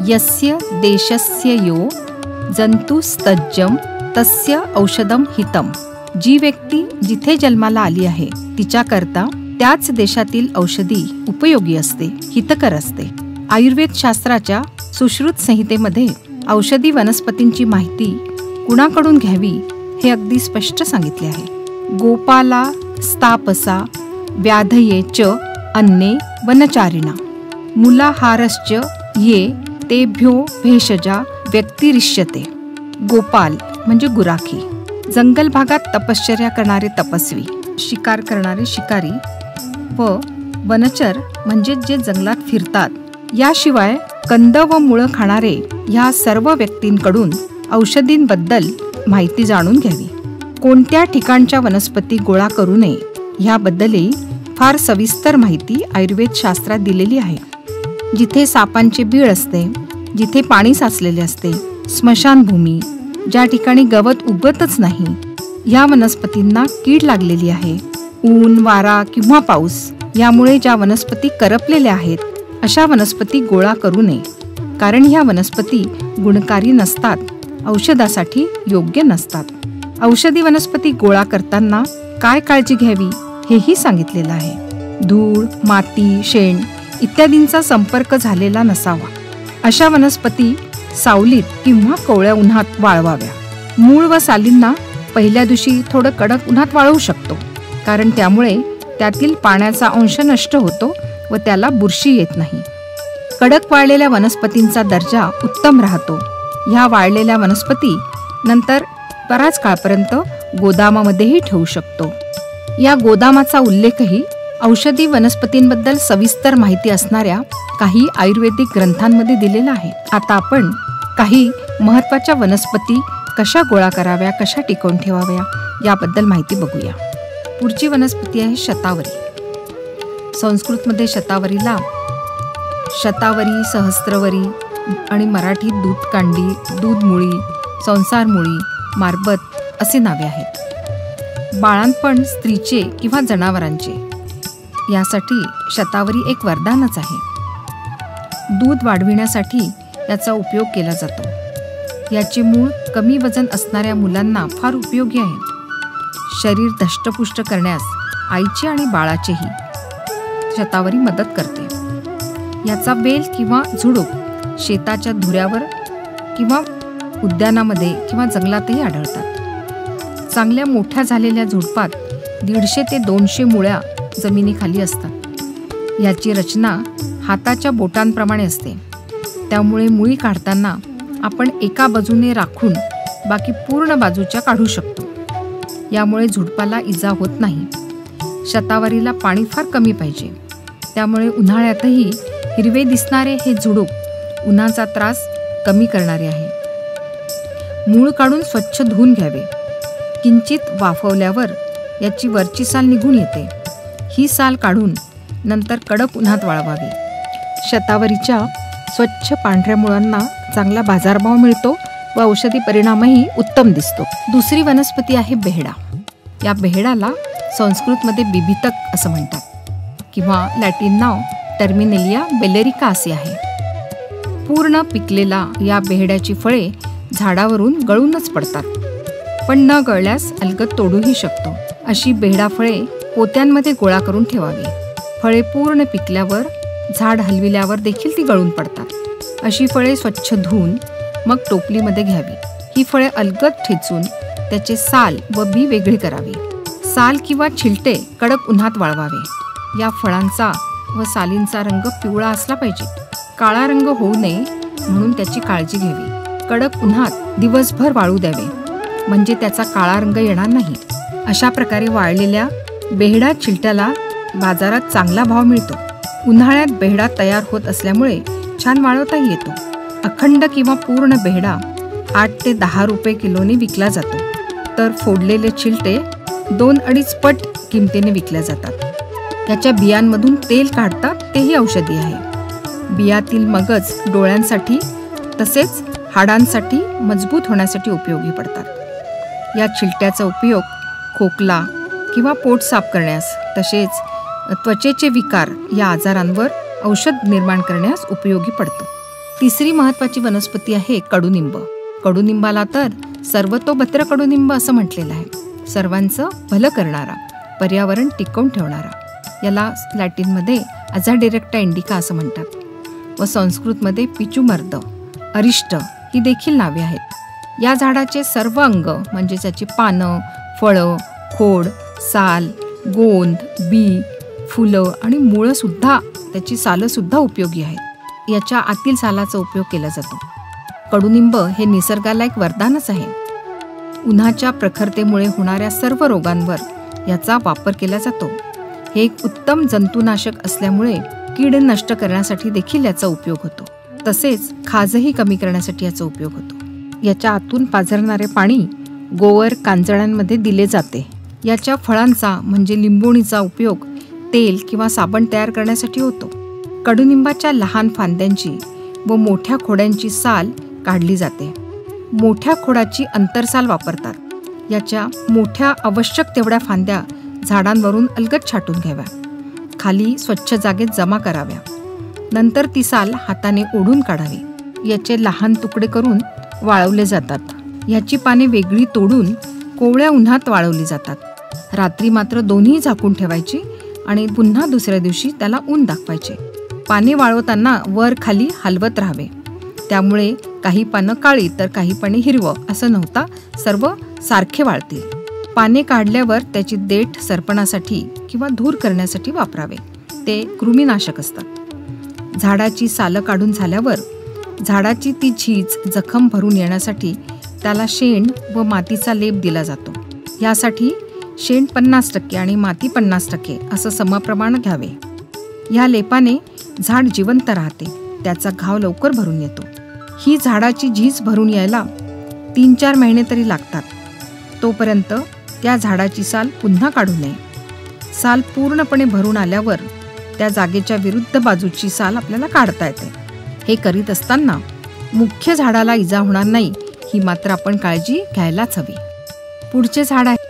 यस्य देशस्य यो जंतुस्तज्जम तस्य औषधम हितम. जी व्यक्ती जिथे जन्माला आली आहे तिच्याकरता त्याच देशातील औषधी उपयोगी असते, हितकर असते. आयुर्वेद शास्त्राच्या सुश्रुत संहितेमध्ये औषधी वनस्पतींची माहिती कुणाकडून घ्यावी हे अगदी स्पष्ट सांगितले आहे. गोपाला स्तापसा व्याधये च अन्ये वनचारिणा मूलाहारश्च ये तेभ्यो भेषजा व्यक्तिरिष्यते. गोपाल म्हणजे गुराखी, जंगल भागात तपश्चर्या करणारे तपस्वी, शिकार करणारे शिकारी व वनचर म्हणजे जे जंगलात फिरतात. याशिवाय कंद व मुळं खाणारे ह्या सर्व व्यक्तींकडून औषधींबद्दल माहिती जाणून घ्यावी. कोणत्या ठिकाणच्या वनस्पती गोळा करू नये ह्याबद्दलही फार सविस्तर माहिती आयुर्वेद शास्त्रात दिलेली आहे. जिथे सापांचे बीळ असते, जिथे पाणी साचलेले असते, स्मशानभूमी, ज्या ठिकाणी गवत उगतच नाही, ह्या वनस्पतींना कीड लागलेली आहे, ऊन वारा किंवा पाऊस यामुळे ज्या वनस्पती करपलेल्या आहेत अशा वनस्पती गोळा करू नये, कारण ह्या वनस्पती गुणकारी नसतात, औषधासाठी योग्य नसतात. औषधी वनस्पती गोळा करताना काय काळजी घ्यावी हेही सांगितलेलं आहे. धूळ, माती, शेण इत्यादींचा संपर्क झालेला नसावा. अशा वनस्पती सावलीत किंवा कोवळ्या उन्हात वाळवाव्या. मूळ व सालींना पहिल्या दिवशी थोडं कडक उन्हात वाळवू शकतो, कारण त्यामुळे त्यातील पाण्याचा अंश नष्ट होतो व त्याला बुरशी येत नाही. कडक वाळलेल्या वनस्पतींचा दर्जा उत्तम राहतो. ह्या वाळलेल्या वनस्पती नंतर बराच काळपर्यंत गोदामामध्येही ठेवू शकतो. या गोदामाचा उल्लेखही औषधी वनस्पतींबद्दल सविस्तर माहिती असणाऱ्या काही आयुर्वेदिक ग्रंथांमध्ये दिलेला आहे. आता आपण काही महत्त्वाच्या वनस्पती कशा गोळा कराव्या, कशा टिकवून ठेवाव्या याबद्दल माहिती बघूया. पुढची वनस्पती आहे शतावरी. संस्कृतमध्ये शतावरीला शतावरी, सहस्त्रवरी आणि मराठीत दूधकांडी, दूधमुळी, संसारमुळी, मारबत असे नावे आहेत. बाळंतपण स्त्रीचे किंवा जनावरांचे यासाठी शतावरी एक वरदानच आहे. दूध वाढविण्यासाठी याचा उपयोग केला जातो. याचे मूळ कमी वजन असणाऱ्या मुलांना फार उपयोगी आहे. शरीर धष्टपुष्ट करण्यास आईचे आणि बाळाचेही शतावरी मदत करते. याचा वेल किंवा झुडूप शेताच्या धुऱ्यावर किंवा उद्यानामध्ये किंवा जंगलातही आढळतात. चांगल्या मोठ्या झालेल्या झुडपात 150 ते 200 मुळ्या जमिनीखाली असतात. याची रचना हाताच्या बोटांप्रमाणे असते. त्यामुळे मुळी काढताना आपण एका बाजूने राखून बाकी पूर्ण बाजूच्या काढू शकतो. यामुळे झुडपाला इजा होत नाही. शतावरीला पाणी फार कमी पाहिजे. त्यामुळे उन्हाळ्यातही हिरवे दिसणारे हे झुडूप उन्हाचा त्रास कमी करणारे आहे. मूळ काढून स्वच्छ धुवून घ्यावे. किंचित वाफवल्यावर याची वरची साल निघून येते. ही साल काढून नंतर कडक उन्हात वाळवावी. शतावरीच्या स्वच्छ पांढऱ्या मुळांना चांगला बाजारभाव मिळतो व औषधी परिणामही उत्तम दिसतो. दुसरी वनस्पती आहे बेहडा. या बेहडाला संस्कृतमध्ये बिबितक असं म्हणतात किंवा लॅटिन नाव टर्मिनेलिया बेलेरिका असे आहे. पूर्ण पिकलेला या बेहड्याची फळे झाडावरून गळूनच पडतात, पण न गळल्यास अलगद तोडूही शकतो. अशी बेहडा फळे पोत्यांमध्ये गोळा करून ठेवावी. फळे पूर्ण पिकल्यावर झाड हलविल्यावर देखील ती गळून पडतात. अशी फळे स्वच्छ धुवून मग टोपलीमध्ये घ्यावी. ही फळे अलगद ठेचून त्याचे साल व बी वेगळी करावी. साल किंवा छिलटे कडक उन्हात वाळवावे. या फळांचा व सालींचा रंग पिवळा असला पाहिजे. काळा रंग होऊ नये म्हणून त्याची काळजी घ्यावी. कडक उन्हात दिवसभर वाळू द्यावे, म्हणजे त्याचा काळा रंग येणार नाही. अशा प्रकारे वाळलेल्या बेहडा छिलट्याला बाजारात चांगला भाव मिळतो. उन्हाळ्यात बेहडा तयार होत असल्यामुळे छान वाळवताही येतो. अखंड किंवा पूर्ण बेहडा 8 ते 10 रुपये किलोने विकला जातो, तर फोडलेले छिलटे 2-2.5 पट किमतीने विकल्या जातात. याच्या बियांमधून तेल काढतात, तेही औषधी आहे. बियातील मगज डोळ्यांसाठी तसेच हाडांसाठी मजबूत होण्यासाठी उपयोगी पडतात. या छिलट्याचा उपयोग खोकला किंवा पोट साफ करण्यास तसेच त्वचेचे विकार या आजारांवर औषध निर्माण करण्यास उपयोगी पडतो. तिसरी महत्त्वाची वनस्पती आहे कडुनिंब. कडुनिंबाला तर सर्वतोभद्र कडुनिंब असं म्हटलेलं आहे. सर्वांचं भलं करणारा, पर्यावरण टिकवून ठेवणारा. याला लॅटिनमध्ये अझाडिरेक्टा इंडिका असं म्हणतात व संस्कृतमध्ये पिचुमर्द, अरिष्ट ही देखील नावे आहेत. या झाडाचे सर्व अंग म्हणजे त्याची पानं, फळं, खोड, साल, गोंद, बी, फुलं आणि मुळंसुद्धा, त्याची सालंसुद्धा उपयोगी आहेत. याच्या आतील सालाचा उपयोग केला जातो. कडुनिंब हे निसर्गाला एक वरदानच आहे. उन्हाच्या प्रखरतेमुळे होणाऱ्या सर्व रोगांवर याचा वापर केला जातो. हे एक उत्तम जंतुनाशक असल्यामुळे कीड नष्ट करण्यासाठी देखील याचा उपयोग होतो. तसेच खाजही कमी करण्यासाठी याचा उपयोग होतो. याच्या आतून पाझरणारे पाणी गोवर, कांजळांमध्ये दिले जाते. याच्या फळांचा म्हणजे लिंबोणीचा उपयोग तेल किंवा साबण तयार करण्यासाठी होतो. कडुनिंबाच्या लहान फांद्यांची व मोठ्या खोडांची साल काढली जाते. मोठ्या खोडाची अंतरसाल वापरतात. याच्या मोठ्या आवश्यक तेवढ्या फांद्या झाडांवरून अलगद छाटून घ्याव्या, खाली स्वच्छ जागेत जमा कराव्या. नंतर ती साल हाताने ओढून काढावी. याचे लहान तुकडे करून वाळवले जातात. याची पाने वेगळी तोडून कोवळ्या उन्हात वाळवली जातात. रात्री मात्र दोन्ही झाकून ठेवायची आणि पुन्हा दुसऱ्या दिवशी त्याला ऊन दाखवायचे. पाने वाळवताना वर खाली हलवत राहावे. त्यामुळे काही पानं काळी तर काही पाने हिरवं असं नव्हता, सर्व सारखे वाळतील. पाने काढल्यावर त्याची देठ सरपणासाठी किंवा धूर करण्यासाठी वापरावे. ते कृमीनाशक असतात. झाडाची सालं काढून झाल्यावर झाडाची ती झीज जखम भरून येण्यासाठी त्याला शेण व मातीचा लेप दिला जातो. यासाठी शेण 50% आणि माती 50% असं समप्रमाण घ्यावे. ह्या लेपाने झाड जिवंत राहते. त्याचा घाव लवकर भरून येतो. ही झाडाची झीज भरून यायला 3-4 महिने तरी लागतात. तोपर्यंत त्या झाडाची साल पुन्हा काढू नये. साल पूर्णपणे भरून आल्यावर त्या जागेच्या विरुद्ध बाजूची साल आपल्याला काढता येते. हे करीत असताना मुख्य झाडाला इजा होणार नाही ही मात्र आपण काळजी घ्यायलाच हवी. पुढचे झाड आहे